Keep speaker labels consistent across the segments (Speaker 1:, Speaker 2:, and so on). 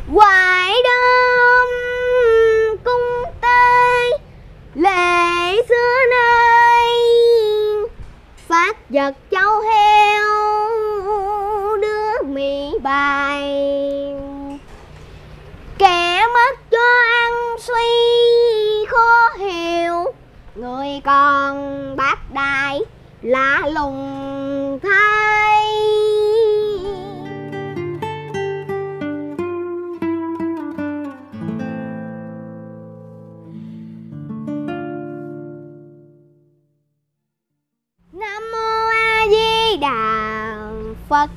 Speaker 1: Hoài đêm cung tê lệ xưa nay, phát vật cháu heo đứa mì bài. Kẻ mất cho ăn suy khó hiểu, người còn bác đại lạ lùng thay. Nam mô A Di Đà Phật.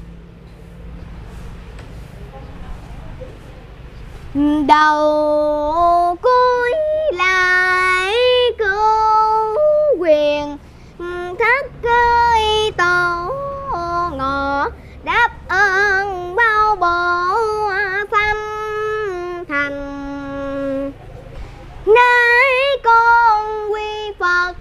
Speaker 1: Đầu cuối lại cứu quyền, thất cơi tổ ngọ đáp ơn bao bộ tâm thành. Nay con quy Phật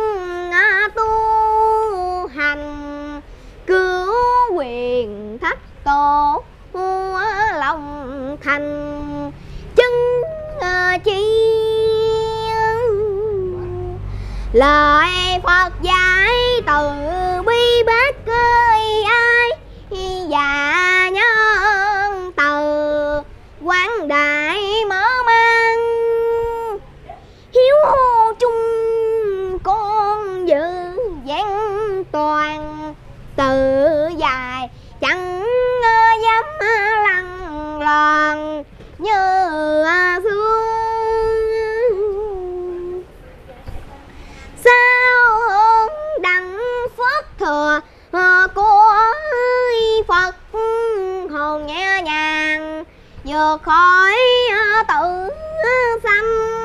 Speaker 1: tu hành, cứu quyền thất tổ lòng thành. Chân chi lời Phật dạy từ bi bác ơi ai, và nhân từ quán đại mở mang. Hiếu chung con giữ vẹn toàn, tự dài chẳng dám lăng loàn như xưa. Sao hướng đặng phước thừa của Phật, hồn nhẹ nhàng vượt khỏi tự xâm.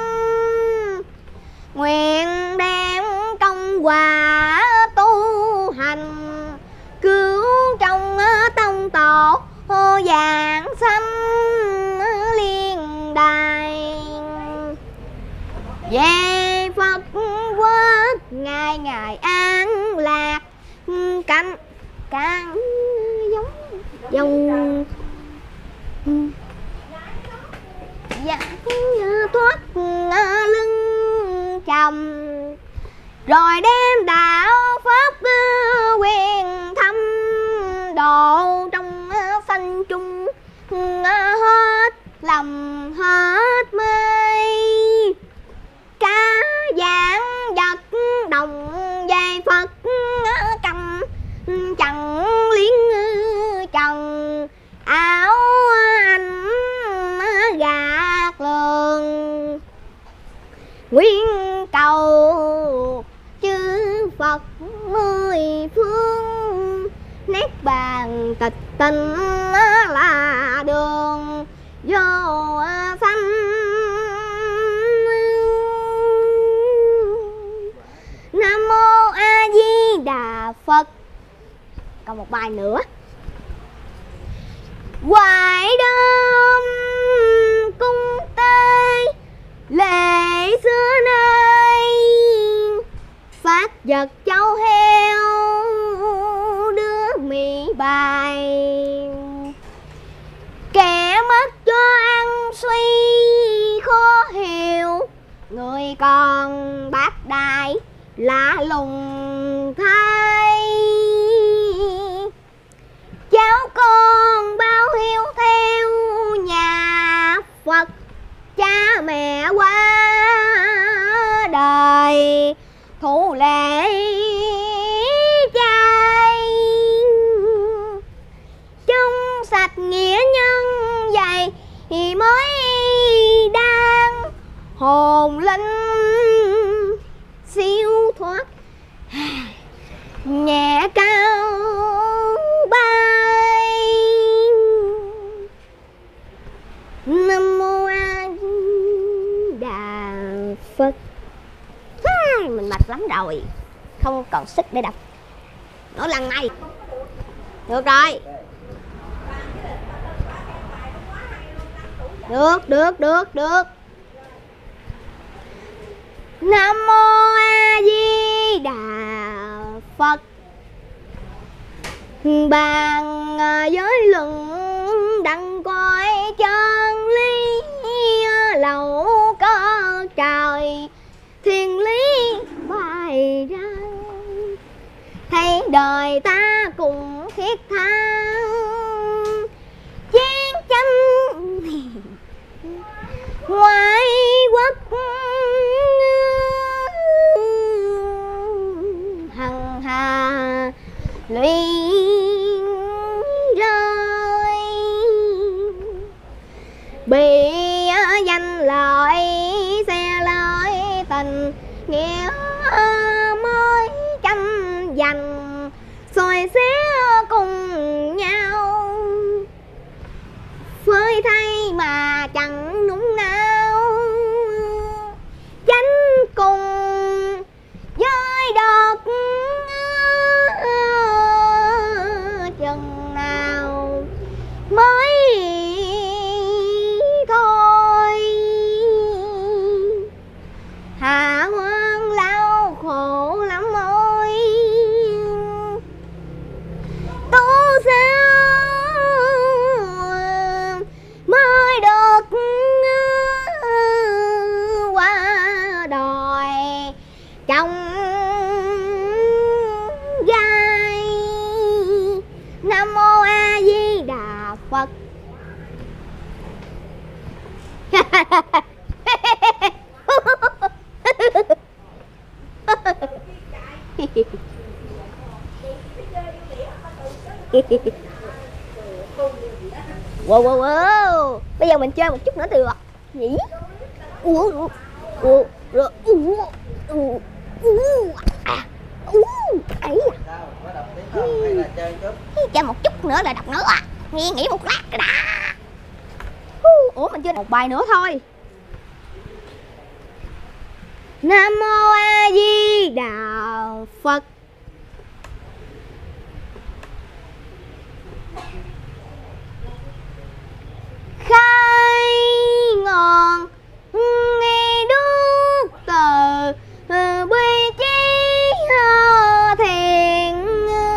Speaker 1: Nguyện đem công quả tu hành, cứu trong tông tổ vàng xâm liên đài. Về Phật quốc ngày ngày an lạc, cảnh càng giống dòng dạ thoát lưng chồng. Rồi đem đạo pháp quyền thâm độ, trong sanh chung hết lầm hết mê. Cả dạng vật đồng về Phật cầm, chẳng liếng trần áo anh gạt lường. Nguyện cầu chư Phật mười phương, nét bàn tịch tinh là đường vô sanh. Nam mô A Di Đà Phật. Còn một bài nữa. Hoài đêm cung tê lệ xưa nay, phát vật cháu heo đứa mì bài. Kẻ mất cho ăn suy khó hiểu, người còn bác đại lạ lùng thay. Cháu con bao hiếu theo nhà Phật, cha mẹ qua đời thủ lễ trai. Trong sạch nghĩa nhân vậy thì mới đang hồn linh siêu thoát nhẹ cao bay. Nam mô A Di Đà Phật. Mình mệt lắm rồi, không còn sức để đọc nữa lần này. Được rồi. Được. Nam mô A Di Đà Phật. Bàn giới luận đặng coi chân bị danh lợi xe lợi tình nghĩa mới tranh giành soi xé cùng nhau phơi thay mà chẳng núng nao chánh cùng với đợt chừng nào mới thôi hạ hoang lao khổ lắm ôi tu sao mới được qua đòi chồng gai. Nam mô A Di Đà Phật. Wow, wow, wow. Bây giờ mình chơi một chút nữa được nhỉ? Chơi một chút nữa là đọc nữa à? Nghỉ một lát rồi đã. Ủa mình chưa một bài nữa thôi. Nam mô A Di Đà Phật. Khai ngọn nghe đúc tờ bi chí thiện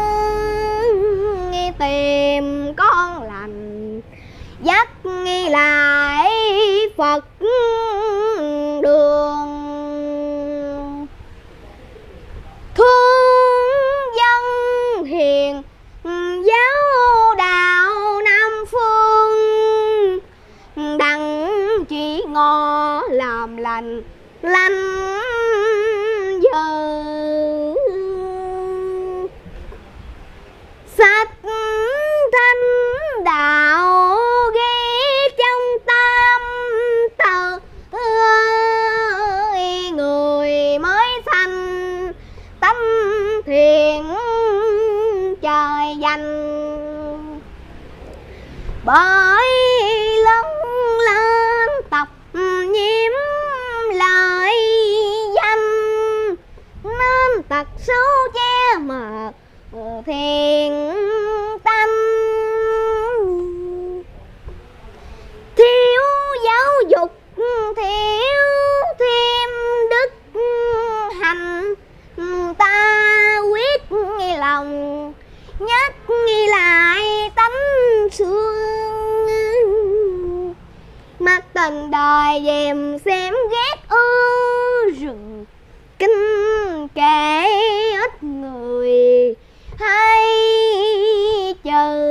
Speaker 1: nghe tìm con lành dắt nghe lại Phật đường thương dân hiền giáo đạo Nam Phương đặng chỉ ngọ làm lành lành giờ sách thanh đạo ghi trong tam tờ người mới sanh tánh thiện trời dành bởi lớn lên tập nhiễm lợi danh nên tật xấu che mờ thiện tâm thiếu giáo dục thiếu thêm đức hành ta quyết nghi lòng nhất nghi lại tánh xương mắt tình đời dèm xem ghét rừng kinh kể ít người hay chờ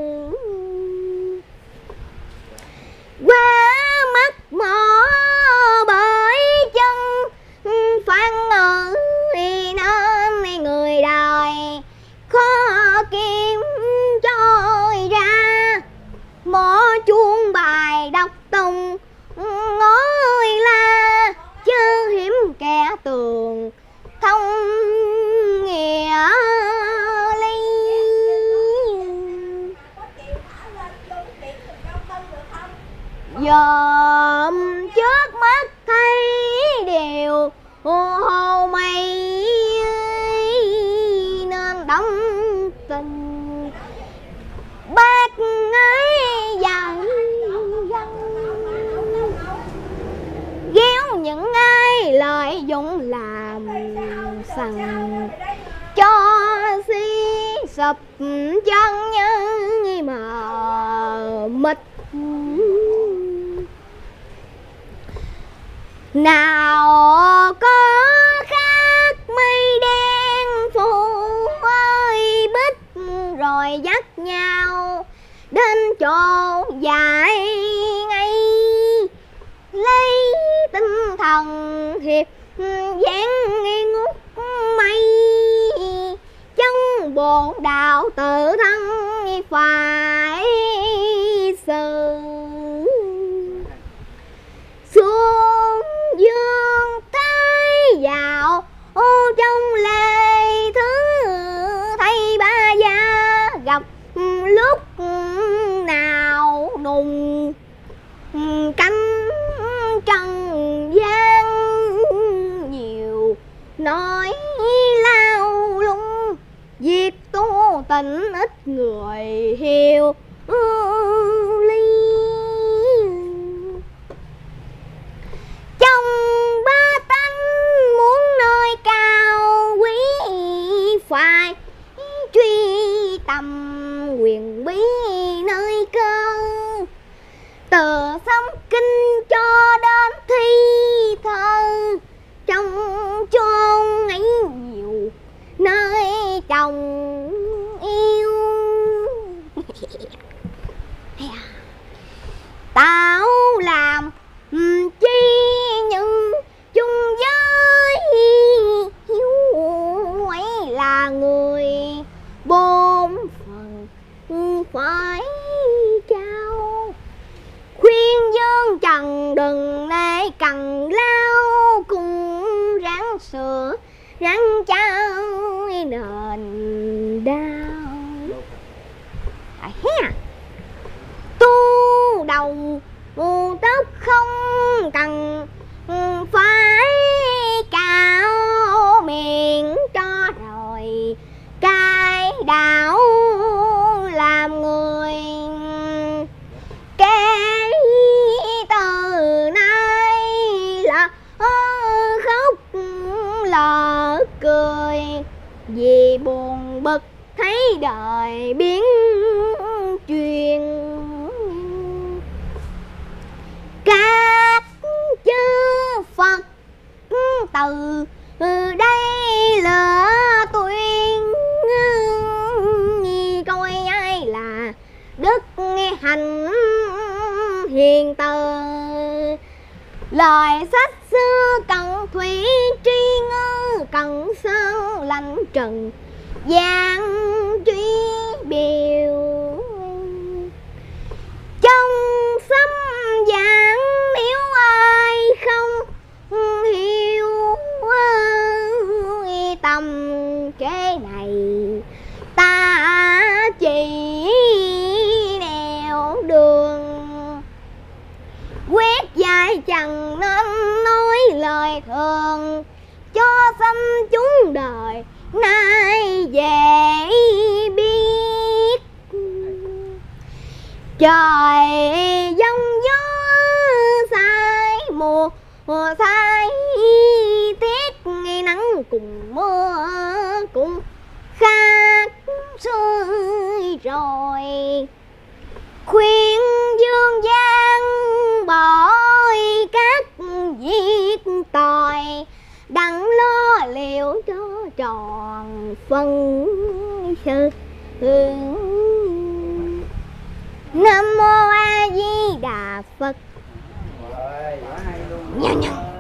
Speaker 1: qua mắt mỏ bởi chân phan ngữ nên người đời khó kiếm trôi ra mỏ chuông bài đọc tùng ngói la chớ hiểm kẻ tường thông nghĩa ly dòm trước mắt thấy điều hồ mây nên đóng tình bác ấy dạy dân ghiếu những ai lợi dụng làm sằng cho si sụp chân như mờ mịt nào có khác mây đen phủ ơi bích rồi dắt nhau đến chỗ dạy ngay lấy tinh thần hiệp dáng nghi ngút mây trong bộ đạo tự thân phải xử cánh trần gian nhiều nói lao lung, việc tu tình ít người hiểu lý. Trong ba tánh muốn nơi cao quý, phải truy tầm quyền bí nơi cơ. Từ sống kinh cho đến thi thơ, trong chôn ấy nhiều nơi chồng yêu. Tạo làm chi nhưng chung với hiếu ấy là người bổn phận phải trao. Khuyên dương trần đừng nể cần lao, cùng ráng sửa ráng trao nền đau. Tu đầu tóc không cần phải cao miệng cho rồi, cái đạo làm người cái từ nay là khóc lỡ cười, vì buồn bực thấy đời biến chuyển. Các chư Phật từ đây lỡ tuyên, coi ai là đức hạnh hiền từ. Lời sách xưa cần thủy tri ngư, cần sơn lạnh trần gian truy biểu. Trong xâm giảng nếu ai không hiểu tâm kế này, ta chỉ nẻo đường. Quyết dạy chẳng nên nói lời thường, cho xanh chúng đời nay dễ biết. Trời giông gió sai mùa sai tiết, nắng cùng mưa cũng khác xưa rồi. Khuyên dương gian bỏ các việc tòi, đặng lo liệu cho tròn phân sự. Nam mô A Di Đà Phật. Nhân